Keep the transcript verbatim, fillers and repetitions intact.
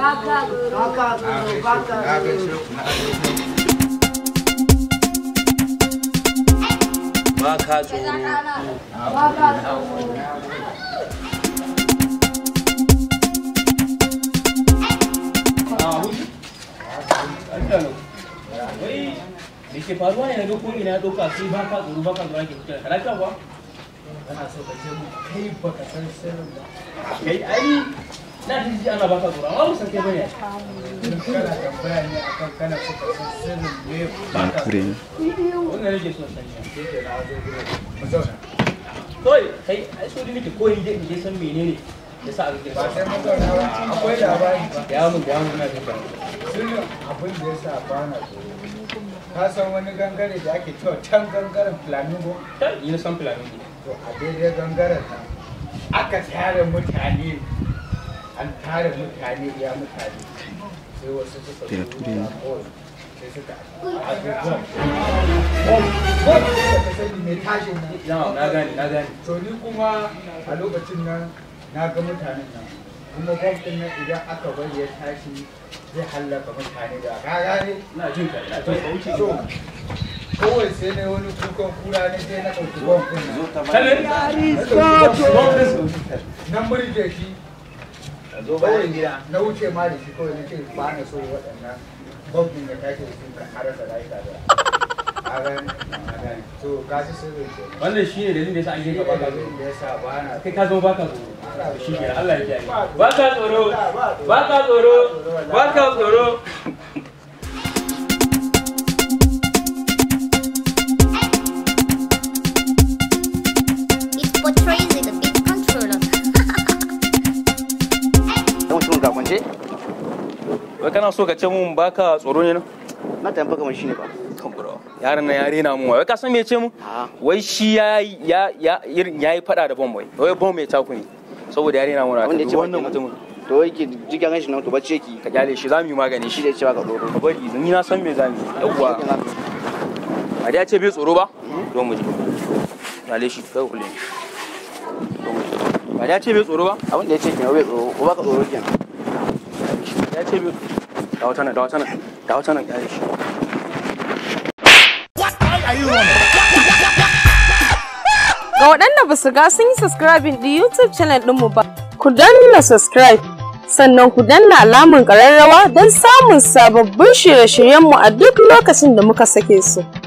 Baka tsoro. Baka tsoro. Baka tsoro. Baka tsoro. Baka tsoro. Wai, me ke faruwa ne na ga ko ina doka sai baka tsoro baka tsoro ake fita kana kan ba? Kana so ka ce mu kai baka san sirrin ba. Kai ai na ji ana baka tsoro amma ba san kai bane. Kana tambaya ne akan kana so ka san sirrin me baka tsoro. Wannan nake so sanya. Sai ke na zo gurin. Mu zauna. Kawai kai ai so dai nake koyi je in je san menene yasa aka kira. Ba sai mun zauna ba. Akwai labari ba. Ya mun ya mun na jin ka. Sirrin abin da yasa ba na tsoro. Ka san wani gangare da ake cewa can gangaren flamingo? Kai ina san flamingo. To a daidai gangaren nan aka tare mutane an tare mutane ya mutane sai wasu suka zo da kawai sai suka abubuwan bom bom da ka sani mai tashin nan Na gane na gane. to ni kuma a lokacin nan na ga mutanen nan kuma bom din nan idan aka bari ya tashi zai hallaka mutane da ka gane Ina jin ka ina jin ka wuce. to kawai sai na wani kukan kura ne sai na ɗauki bom din nan Kallon nan murje shi zo bayan gida. na wuce ma da shi kawai na ce ba na so waɗannan bombin da take da su ka harasa rayuka da a gani to ka ci sirrin ke Wannan shine dalilin da yasa ake ka baka tsoro. da ya sa ba na Kai ka zama baka tsoro. Shi ke Allah ya kiyaye. Baka tsoro. Baka tsoro. Baka tsoro. It portrays it a bit controller. mutum ga kwance Wai kana so ka ce mun baka tsoro ne nan? na tamfa kamar shi ne ba Yaron nan ya rena mun wai ka san me ya ce mun? Wai shi ya ya ya yayi fada da bomb wai. Wai bomb ya taku ne. Saboda ya rena mun wanda ya ce wannan wannan mutumin. mutum to yake jigan shi nan to bacci yake Ka kyale shi zamu yi magani shi shi. da ya ce baka tsoro Ka bari ni na san me zamu yi. Yawwa. A da ya ce bai tsoro ba? Don mu ji. Kyale shi kai kulle. Ba da ya ce bai tsoro ba? abin da ya ce kenan bai tsoro ko baka tsoro kenan Ya ce bai da wata nan da wata nan da wata nan kyale shi. Ga waɗanda ba su ga sun yi subscribing ɗin YouTube channel ɗinmu ba, ku danna subscribe, sannan ku danna alamar ƙararrawa don samun sababbin shirye-shiryenmu a duk lokacin da muka sake su.